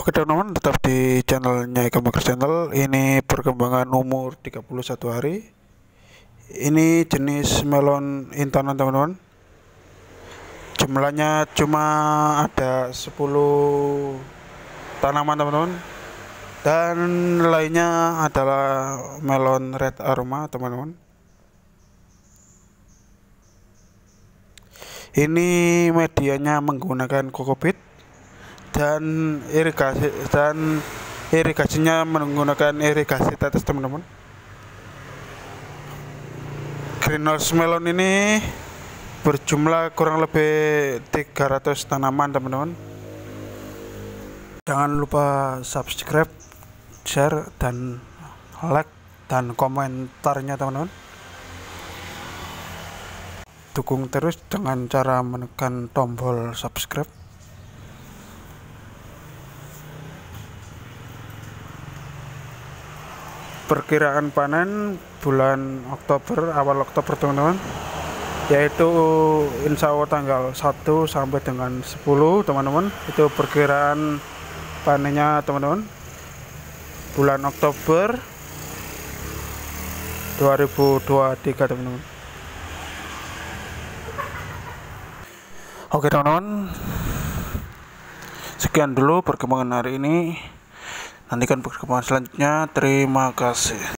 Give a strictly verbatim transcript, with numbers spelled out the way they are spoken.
Oke teman-teman, tetap di channelnya Eka Maker Channel. Ini perkembangan umur tiga puluh satu hari. Ini jenis melon intanan teman-teman. Jumlahnya cuma ada sepuluh tanaman teman-teman. Dan lainnya adalah melon red aroma teman-teman. Ini medianya menggunakan kokopit dan irigasi dan irigasinya menggunakan irigasi tetes teman-teman. Greenhouse melon ini berjumlah kurang lebih tiga ratus tanaman teman-teman. Jangan lupa subscribe, share, dan like dan komentarnya teman-teman. Dukung terus dengan cara menekan tombol subscribe. Perkiraan panen bulan Oktober, awal Oktober teman-teman, yaitu insya Allah tanggal satu sampai dengan sepuluh teman-teman. Itu perkiraan panennya teman-teman, bulan Oktober dua ribu dua puluh tiga teman-teman. Oke teman-teman, sekian dulu perkembangan hari ini. Nantikan perkembangan selanjutnya. Terima kasih.